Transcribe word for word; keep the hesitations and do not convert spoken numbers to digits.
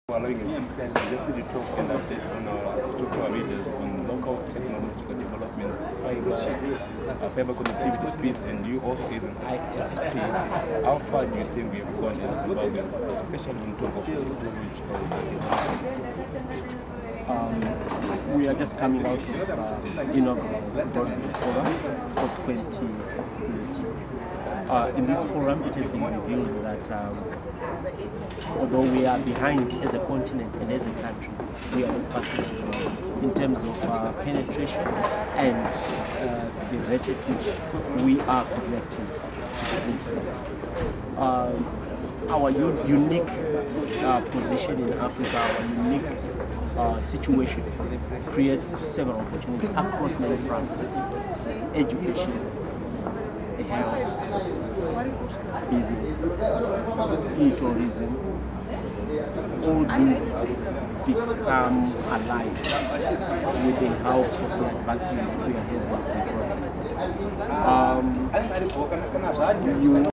Allowing us just to talk and update on our talk to our readers on local technological developments, fiber, uh, fiber connectivity speeds, and you also is an I S P. How far do you think we have gone as Zimbabweans, especially in terms of technological developments? Um, we are just coming out of uh, inaugural Broadband Forum for twenty twenty. Uh, in this forum, it has been revealed that um, although we are behind as a continent and as a country, we are not fast enough in terms of uh, penetration and uh, the rate at which we are connecting to the internet. Um, our unique uh, position in Africa, our unique uh, situation creates several opportunities across many fronts: education, health, business, e-tourism. All these become alive with the help of the advancement that we are having. Um, you